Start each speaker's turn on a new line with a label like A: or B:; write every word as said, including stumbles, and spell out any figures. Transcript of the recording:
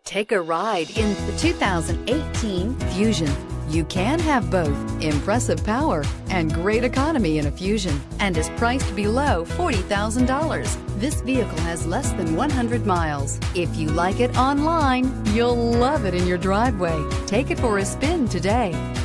A: Take a ride in the two thousand eighteen Fusion. You can have both impressive power and great economy in a Fusion, and is priced below forty thousand dollars. This vehicle has less than one hundred miles. If you like it online, you'll love it in your driveway. Take it for a spin today.